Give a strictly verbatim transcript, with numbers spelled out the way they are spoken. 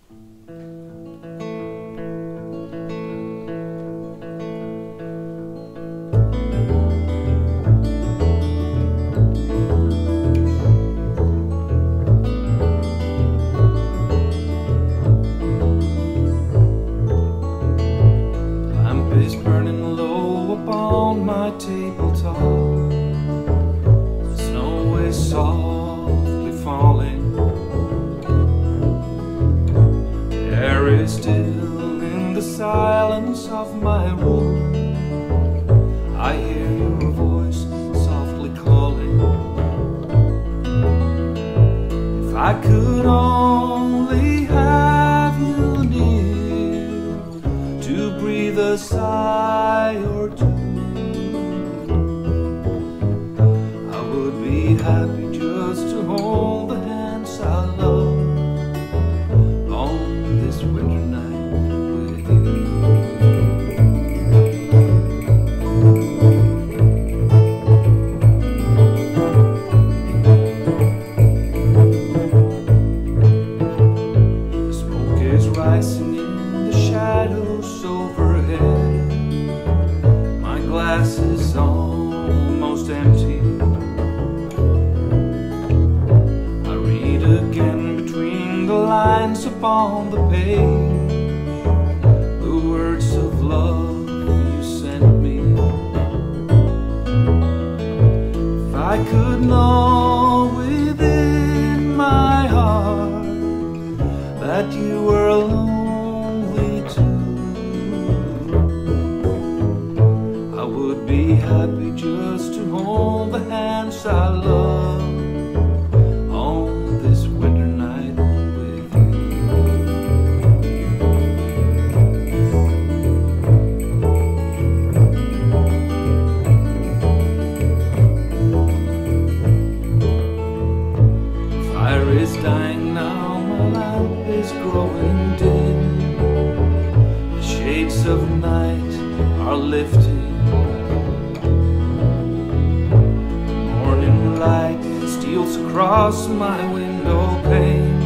Tabletop, the snow is softly falling. The air is still in the silence of my room. I hear your voice softly calling. If I could only have you near to breathe a sigh or two, happy just to hold the hands I love on this winter night with you. The smoke is rising in the shadows overhead. My glass is almost empty. Again between the lines upon the page, the words of love you sent me. If I could know within my heart that you were lonely too, I would be happy just to hold the hands I love this winter night with you. Fire is dying now, my lamp is growing dim. The shades of night are lifting. The morning light steals across my window pane.